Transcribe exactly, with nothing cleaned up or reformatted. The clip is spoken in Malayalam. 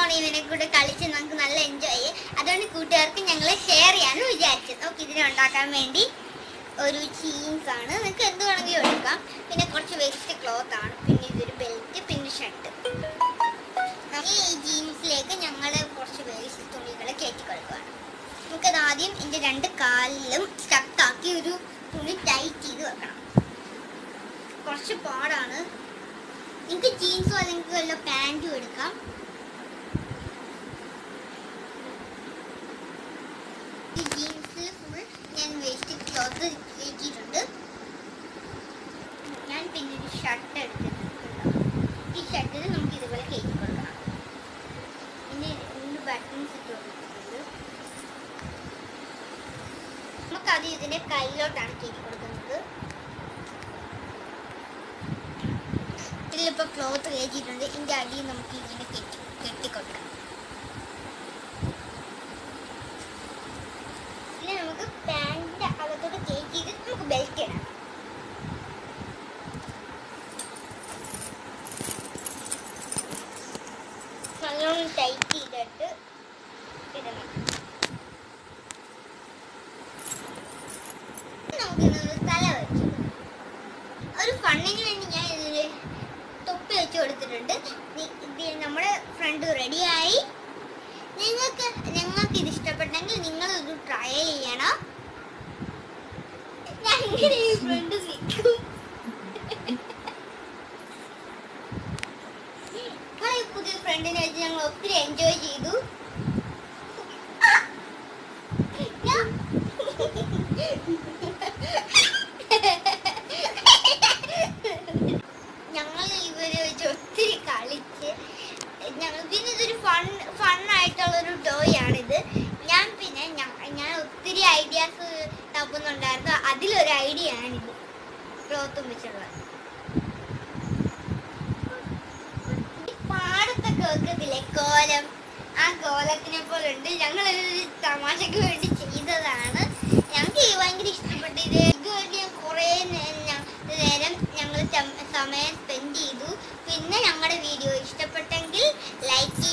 തവണ ഇവനെ കൂടെ കളിച്ച് നമുക്ക് നല്ല എൻജോയ് ചെയ്യും. അതുകൊണ്ട് കൂട്ടുകാർക്ക് ഞങ്ങൾ ഷെയർ ചെയ്യാനും വിചാരിച്ചു. നമുക്ക് ഇതിനുണ്ടാക്കാൻ വേണ്ടി ഒരു ജീൻസ് ആണ്, നിങ്ങൾക്ക് എന്ത് വേണമെങ്കിലും എടുക്കാം. പിന്നെ കുറച്ച് വേസ്റ്റ് ക്ലോത്ത് ആണ്, പിന്നെ ഇതൊരു ബെൽറ്റ്, പിന്നെ ഷർട്ട്. ഈ ജീൻസിലേക്ക് ഞങ്ങൾ കുറച്ച് വേസ്റ്റ് തുണികൾ കയറ്റി കൊടുക്കുകയാണ്. നമുക്കത് ആദ്യം എൻ്റെ രണ്ട് കാലിലും സ്റ്റക്കാക്കി ഒരു തുണി ടൈറ്റ് ചെയ്ത് വെക്കണം. കുറച്ച് പാടാണ്. നിങ്ങൾക്ക് ജീൻസോ അല്ലെങ്കിൽ വല്ല പാൻറ്റും എടുക്കാം. ഈ ജീൻസിൽ ഫുൾ ഞാൻ വേസ്റ്റ് ക്ലോത്ത് കയറ്റിയിട്ടുണ്ട്. ഞാൻ പിന്നെ ഒരു ഷർട്ട് എടുത്തിട്ടുണ്ട്. ഈ ഷർട്ടിൽ നമുക്ക് ഇതുപോലെ കയറ്റി കൊടുക്കണം. പിന്നെ രണ്ട് ബട്ടൺസ് ഇട്ട് കൊടുത്തിട്ടുണ്ട്. നമുക്കത് ഇതിൻ്റെ കയ്യിലോട്ടാണ് കയറ്റി കൊടുക്കുന്നത്. ഇതിലിപ്പോൾ ക്ലോത്ത് കയറ്റിയിട്ടുണ്ട്. ഇതിൻ്റെ അടിയിൽ നമുക്ക് ഇങ്ങനെ കെട്ടി കെട്ടിക്കൊടുക്കാം. പിന്നെ നമുക്ക് പാൻറ്റിൻ്റെ അകത്തോട്ട് കയറ്റിയിട്ട് നമുക്ക് ബെൽറ്റ് ഇടാം. നല്ലോണം ടൈറ്റ് ചെയ്തിട്ട് ഇടണം. നമുക്കിന്നൊരു തല വെച്ചു ഒരു ഫണ്ണിന് വേണ്ടി ഞാൻ ഇതിൽ തൊപ്പി വെച്ച് കൊടുത്തിട്ടുണ്ട്. നമ്മുടെ ഫ്രണ്ട് റെഡിയായി. നിങ്ങൾക്ക് ഞങ്ങൾക്ക് ഇത് ഇഷ്ടപ്പെട്ടെങ്കിൽ നിങ്ങൾ ഇത് ട്രയൽ ചെയ്യണം. ഞാൻ ഇങ്ങനെ ഈ ഫ്രണ്ട് നിൽക്കും. പുതിയ ഫ്രണ്ടിനെ വെച്ച് ഞങ്ങൾ ഒത്തിരി എൻജോയ് ചെയ്തു. ഞങ്ങൾ ഇവരെ വെച്ച് ഒത്തിരി കളിച്ച് ഞങ്ങൾ പിന്നെ ഇതൊരു ഫൺ ഫണ്ണായിട്ടുള്ളൊരു ടോയ് ആണിത്. ഞാൻ പിന്നെ ഞാൻ ഒത്തിരി ഐഡിയാസ് തപ്പുന്നുണ്ടായിരുന്നു. അതിലൊരു ഐഡിയ ആണിത്, ക്ലോത്തും വെച്ചുള്ളത്. പാടത്തൊക്കെ വെക്കത്തില്ലേ കോലം, ആ കോലത്തിനെ പോലെ ഉണ്ട്. ഞങ്ങളൊരു തമാശക്ക് വേണ്ടി ചെയ്തതാണ്. ഞങ്ങൾക്ക് ഈ ഭയങ്കര ഇഷ്ടപ്പെട്ടു. ഇത് ഇതുവേണ്ടി ഞാൻ കുറേ നേരം ഞങ്ങൾ സമയം സ്പെൻഡ് ചെയ്തു. പിന്നെ ഞങ്ങളുടെ വീഡിയോ ഇഷ്ടപ്പെട്ടെങ്കിൽ ലൈക്ക്